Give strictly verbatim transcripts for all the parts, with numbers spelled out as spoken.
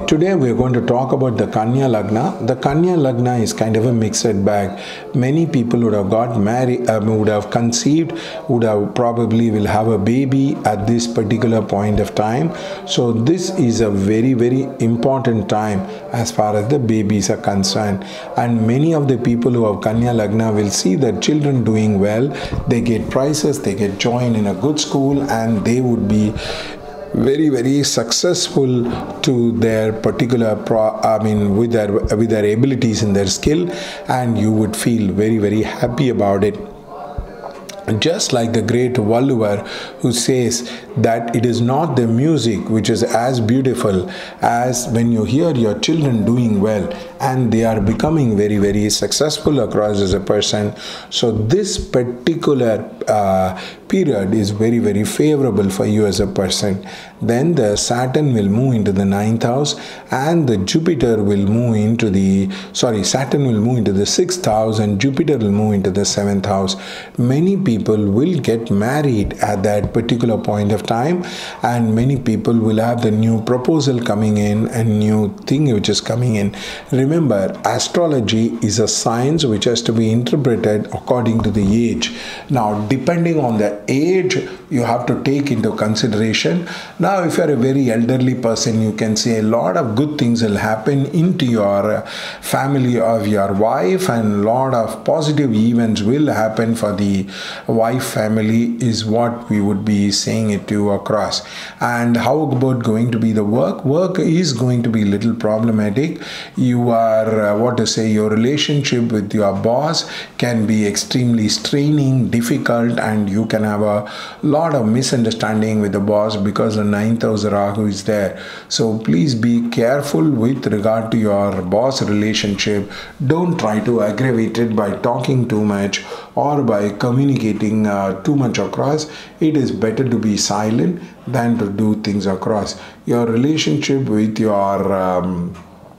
Today we are going to talk about the Kanya Lagna. The Kanya Lagna is kind of a mixed bag. Many people would have got married, um, would have conceived, would have probably will have a baby at this particular point of time. So this is a very very important time as far as the babies are concerned. And many of the people who have Kanya Lagna will see their children doing well. They get prizes, they get joined in a good school, and they would be very very successful to their particular pro I mean with their with their abilities and their skill, and you would feel very very happy about it. Just like the great Valluvar, who says that it is not the music which is as beautiful as when you hear your children doing well and they are becoming very very successful across as a person. So this particular uh, period is very very favorable for you as a person. Then the Saturn will move into the ninth house, and the Jupiter will move into the sorry Saturn will move into the sixth house, and Jupiter will move into the seventh house. Many people will get married at that particular point of time, and many people will have the new proposal coming in and new thing which is coming in. Remember, astrology is a science which has to be interpreted according to the age. Now, depending on the age, you have to take into consideration. Now, if you are a very elderly person, you can say a lot of good things will happen into your family of your wife, and a lot of positive events will happen for the wife family, is what we would be saying it to across. And how about going to be the work? Work is going to be a little problematic. You are, uh, what to say, your relationship with your boss can be extremely straining, difficult, and you can have a lot of misunderstanding with the boss because the ninth house Rahu is there. So please be careful with regard to your boss relationship. Don't try to aggravate it by talking too much or by communicating uh, too much across. It is better to be silent than to do things across. Your relationship with your um,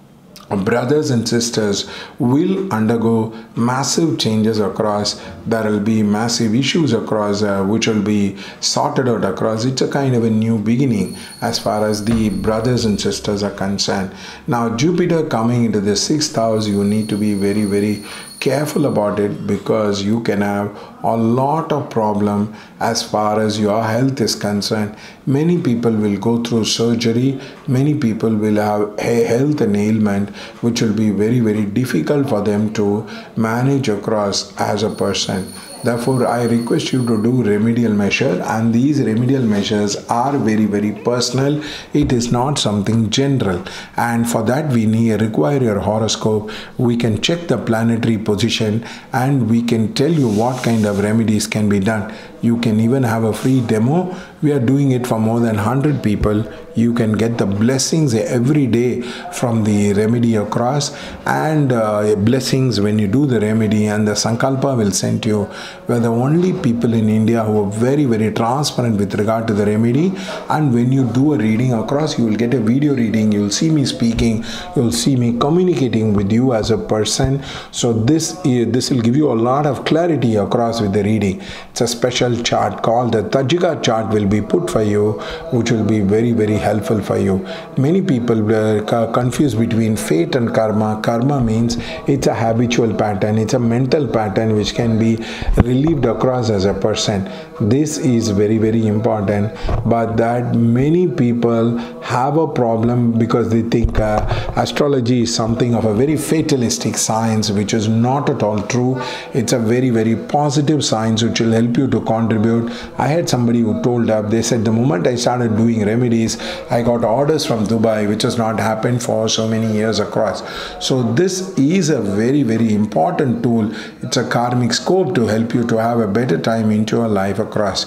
brothers and sisters will undergo massive changes across. There will be massive issues across uh, which will be sorted out across. It's a kind of a new beginning as far as the brothers and sisters are concerned. Now, Jupiter coming into the sixth house, you need to be very very careful about it, because you can have a lot of problem as far as your health is concerned. Many people will go through surgery. Many people will have a health ailment which will be very very difficult for them to manage across as a person. Therefore, I request you to do remedial measure, and these remedial measures are very very personal. It is not something general, and for that we need require your horoscope. We can check the planetary position and we can tell you what kind of remedies can be done. You can even have a free demo. We are doing it for more than one hundred people. You can get the blessings every day from the remedy across, and uh, blessings when you do the remedy, and the Sankalpa will send you. We are the only people in India who are very very transparent with regard to the remedy. And when you do a reading across, you will get a video reading. You will see me speaking. You will see me communicating with you as a person. So this is, this will give you a lot of clarity across with the reading. It's a special chart called the Tajika chart will be put for you, which will be very very helpful for you. Many people were confused between fate and karma. Karma means it's a habitual pattern, it's a mental pattern which can be relieved across as a person. This is very very important, but that many people have a problem because they think uh, astrology is something of a very fatalistic science, which is not at all true. It's a very very positive science which will help you to contribute. I had somebody who told up, they said the moment I started doing remedies, I got orders from Dubai, which has not happened for so many years across. So this is a very very important tool. It's a karmic scope to help you to have a better time into your life across.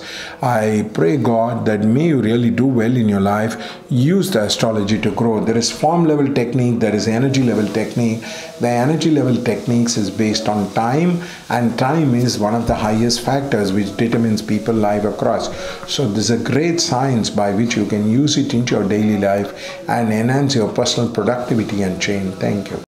I pray God that may you really do well in your life. Use the astrology to grow. There is form level technique, there is energy level technique. The energy level techniques is based on time, and time is one of the highest factors which determines people life across. So this is a great science by which you can use it into your daily life and enhance your personal productivity and change. Thank you.